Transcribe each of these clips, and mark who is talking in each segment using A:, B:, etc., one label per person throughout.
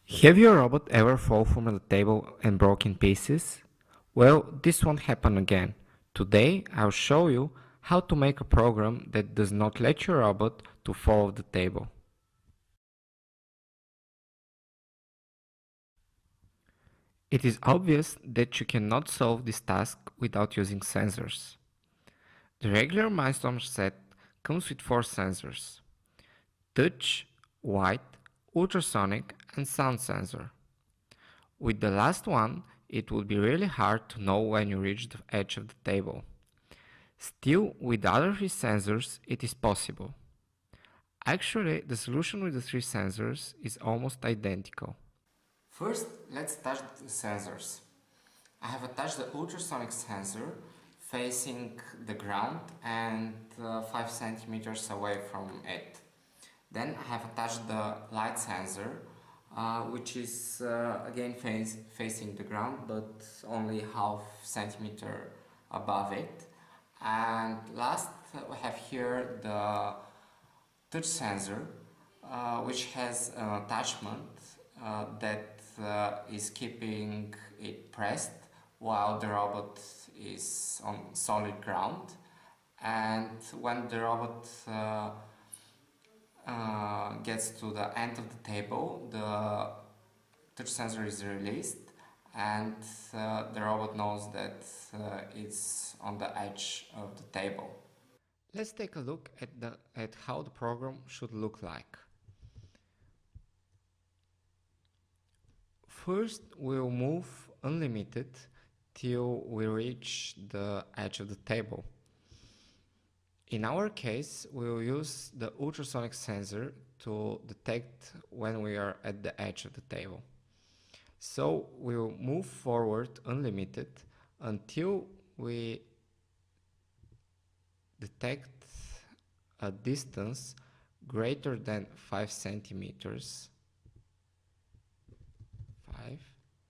A: Have your robot ever fall from the table and broke in pieces? Well, this won't happen again. Today I'll show you how to make a program that does not let your robot to fall off the table. It is obvious that you cannot solve this task without using sensors. The regular Mindstorms set comes with 4 sensors: touch, white, ultrasonic and sound sensor. With the last one, it will be really hard to know when you reach the edge of the table. Still, with the other 3 sensors, it is possible. Actually, the solution with the 3 sensors is almost identical. First, let's touch the sensors. I have attached the ultrasonic sensor facing the ground and 5 centimeters away from it. Then I have attached the light sensor, which is again facing the ground, but only half centimeter above it. And last, we have here the touch sensor, which has an attachment that is keeping it pressed while the robot is on solid ground. And when the robot gets to the end of the table, the touch sensor is released and the robot knows that it's on the edge of the table. Let's take a look at how the program should look like. First, we'll move unlimited till we reach the edge of the table. In our case, we will use the ultrasonic sensor to detect when we are at the edge of the table. So we will move forward unlimited until we detect a distance greater than 5 centimeters. 5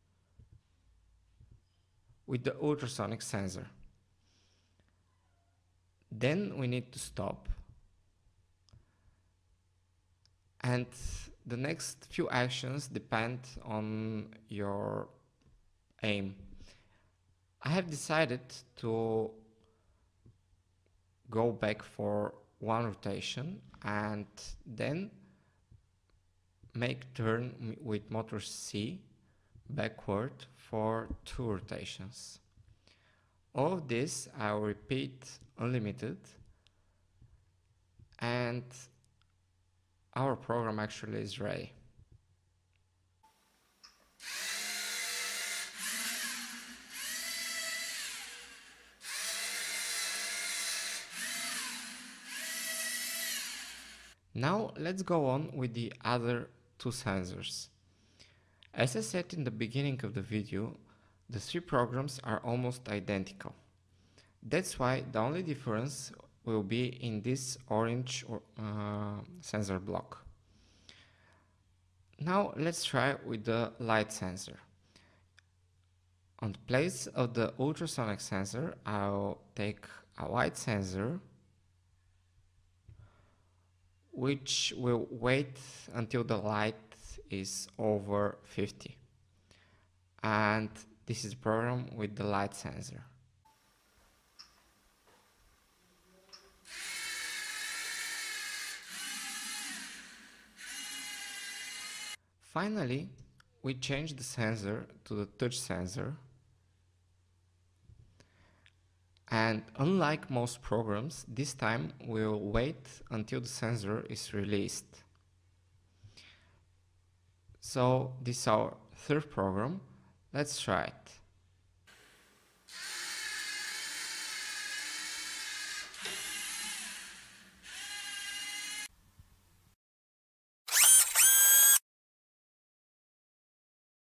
A: with the ultrasonic sensor. Then we need to stop, and the next few actions depend on your aim. I have decided to go back for 1 rotation and then make turn with motor C backward for 2 rotations. All of this I will repeat unlimited, and our program actually is ready. Now let's go on with the other 2 sensors. As I said in the beginning of the video, the 3 programs are almost identical. That's why the only difference will be in this orange sensor block. Now let's try with the light sensor. On the place of the ultrasonic sensor, I'll take a white sensor, which will wait until the light is over 50. And this is the program with the light sensor. Finally, we change the sensor to the touch sensor, and unlike most programs, this time we'll wait until the sensor is released. So this is our 3rd program. Let's try it.